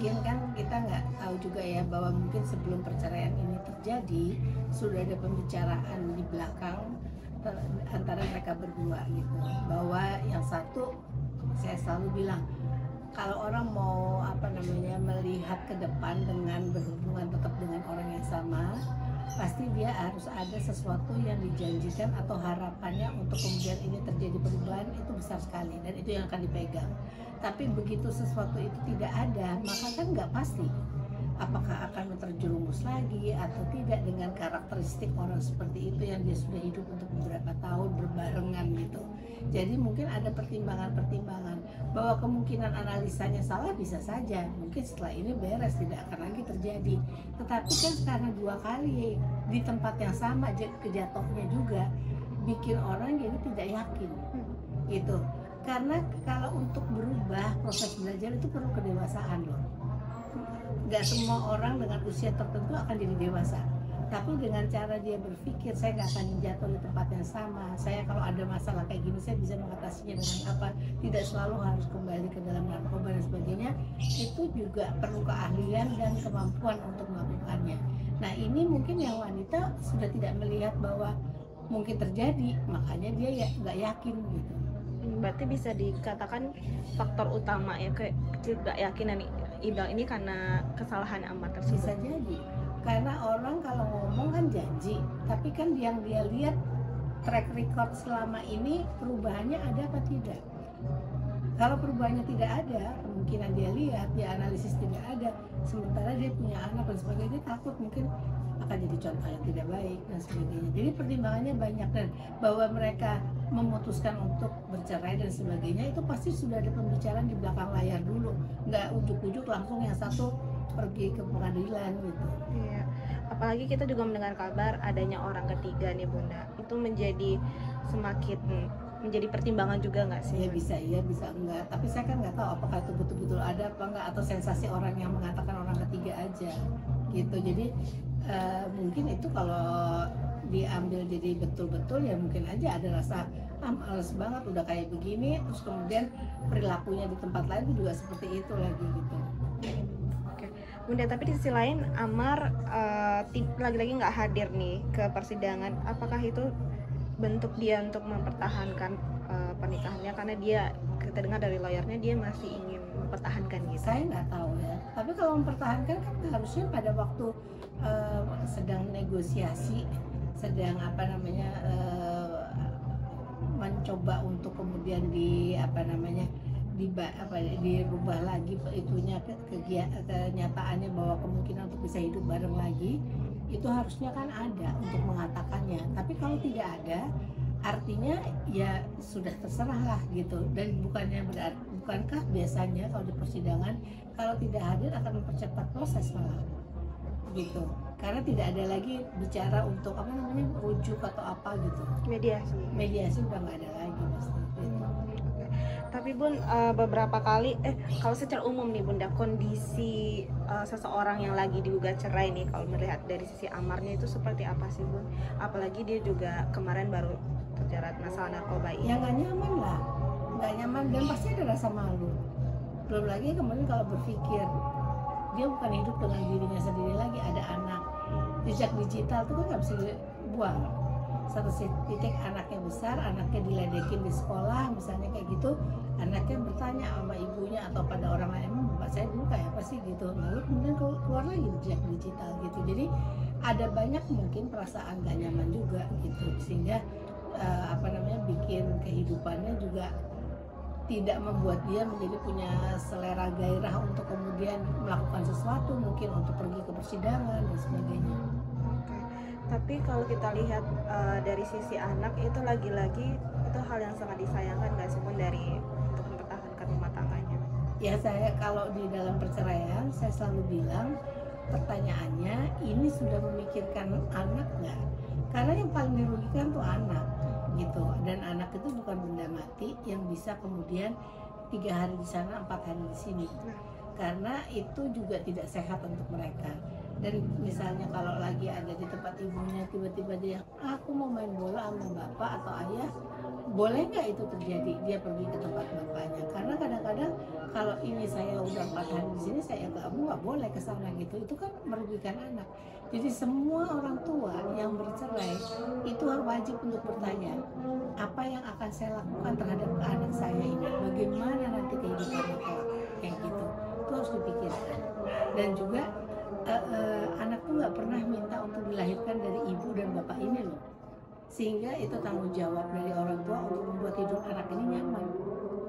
mungkin kan kita nggak tahu juga ya bahwa mungkin sebelum perceraian ini terjadi sudah ada pembicaraan di belakang antara mereka berdua gitu, bahwa yang satu, saya selalu bilang kalau orang mau melihat ke depan dengan berhubungan tetap dengan orang yang sama, pasti dia harus ada sesuatu yang dijanjikan atau harapannya untuk kemudian ini terjadi perubahan, itu besar sekali dan itu yang akan dipegang. Tapi begitu sesuatu itu tidak ada, maka kan nggak pasti apakah akan terjerumus lagi atau tidak dengan karakteristik orang seperti itu yang dia sudah hidup untuk beberapa tahun berbarengan gitu. Jadi mungkin ada pertimbangan-pertimbangan bahwa kemungkinan analisanya salah, bisa saja mungkin setelah ini beres, tidak akan lagi terjadi. Tetapi kan karena dua kali di tempat yang sama kejatuhnya juga bikin orang jadi tidak yakin gitu. Karena kalau untuk berubah, proses belajar itu perlu kedewasaan loh. Gak semua orang dengan usia tertentu akan jadi dewasa, tapi dengan cara dia berpikir, saya gak akan jatuh di tempat yang sama, saya kalau ada masalah kayak gini saya bisa mengatasinya dengan apa, tidak selalu harus kembali ke dalam narkoba dan sebagainya. Itu juga perlu keahlian dan kemampuan untuk melakukannya. Nah ini mungkin yang wanita sudah tidak melihat bahwa mungkin terjadi, makanya dia ya gak yakin gitu. Berarti bisa dikatakan faktor utama ya ketidakyakinan Ibal ini karena kesalahan Amar tersebut. Bisa jadi, karena orang kalau ngomong kan janji, tapi kan yang dia lihat track record selama ini perubahannya ada apa tidak. Kalau perubahannya tidak ada, kemungkinan dia lihat, dia analisis tidak ada, sementara dia punya anak dan sebagainya, dia takut mungkin akan jadi contoh yang tidak baik dan sebagainya. Jadi pertimbangannya banyak, dan bahwa mereka memutuskan untuk bercerai dan sebagainya itu pasti sudah ada pembicaraan di belakang layar dulu, nggak ujuk-ujuk langsung yang satu pergi ke pengadilan gitu. Iya. Apalagi kita juga mendengar kabar adanya orang ketiga nih Bunda, itu semakin menjadi pertimbangan juga nggak sih? Ya bisa iya, bisa enggak, tapi saya kan nggak tahu apakah itu betul-betul ada apa enggak, atau sensasi orang yang mengatakan orang ketiga aja gitu. Jadi mungkin itu kalau diambil jadi betul-betul ya mungkin aja ada rasa males banget udah kayak begini, terus kemudian perilakunya di tempat lain juga seperti itu lagi gitu. Oke. Bunda, tapi di sisi lain Amar lagi-lagi nggak hadir nih ke persidangan. Apakah itu bentuk dia untuk mempertahankan pernikahannya, karena dia, kita dengar dari lawyernya, dia masih ingin mempertahankan gitu? Saya nggak tahu ya, tapi kalau mempertahankan kan harusnya pada waktu sedang negosiasi, sedang mencoba untuk kemudian dirubah lagi itunya, kenyataannya bahwa kemungkinan untuk bisa hidup bareng lagi itu harusnya kan ada untuk mengatakannya. Tapi kalau tidak ada, artinya ya sudah terserah lah gitu. Dan bukankah biasanya kalau di persidangan kalau tidak hadir akan mempercepat proses malah gitu, karena tidak ada lagi bicara untuk rujuk atau apa gitu, mediasi udah nggak ada lagi pasti gitu. Tapi Bun, beberapa kali kalau secara umum nih Bunda, kondisi seseorang yang lagi digugat cerai nih, kalau melihat dari sisi Amarnya itu seperti apa sih Bun? Apalagi dia juga kemarin baru terjerat masalah narkoba ini. Ya nggak nyaman lah, nggak nyaman, dan pasti ada rasa malu. Belum lagi kemudian kalau berpikir dia bukan hidup dengan dirinya sendiri lagi, ada anak. Jejak digital itu kan nggak bisa dibuang. Satu titik anaknya besar, anaknya diledekin di sekolah misalnya kayak gitu, anaknya bertanya sama ibunya atau pada orang lain, bapak saya dulu kayak apa sih gitu, lalu kemudian keluar lagi jejak digital gitu. Jadi ada banyak mungkin perasaan gak nyaman juga gitu, sehingga bikin kehidupannya juga tidak membuat dia menjadi punya selera gairah untuk kemudian melakukan sesuatu, mungkin untuk pergi ke persidangan dan sebagainya. Tapi kalau kita lihat dari sisi anak, itu lagi-lagi itu hal yang sangat disayangkan nggak sih Bun, dari untuk mempertahankan rumah tangganya? Ya, saya kalau di dalam perceraian saya selalu bilang pertanyaannya ini sudah memikirkan anak nggak? Karena yang paling dirugikan tuh anak gitu, dan anak itu bukan benda mati yang bisa kemudian 3 hari di sana 4 hari di sini, karena itu juga tidak sehat untuk mereka. Dan misalnya kalau lagi ada di tempat ibunya, tiba-tiba dia, aku mau main bola sama bapak atau ayah, boleh nggak itu terjadi? Dia pergi ke tempat bapaknya. Karena kadang-kadang kalau ini saya udah 4 hari di sini, saya kamu nggak boleh ke sana gitu. Itu kan merugikan anak. Jadi semua orang tua yang bercerai itu wajib untuk bertanya, apa yang akan saya lakukan terhadap anak saya ini? Bagaimana nanti kehidupannya kalau kayak gitu? Itu harus dipikirkan. Dan juga anak tuh nggak pernah minta untuk dilahirkan dari ibu dan bapak ini loh, sehingga itu tanggung jawab dari orang tua untuk membuat hidup anak ini nyaman.